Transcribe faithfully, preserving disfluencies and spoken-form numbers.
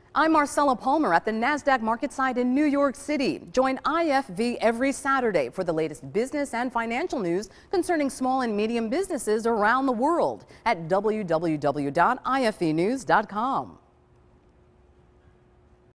I'm Marcella Palmer at the NASDAQ Marketsite in New York City. Join I F V every Saturday for the latest business and financial news concerning small and medium businesses around the world at w w w dot i f v news dot com.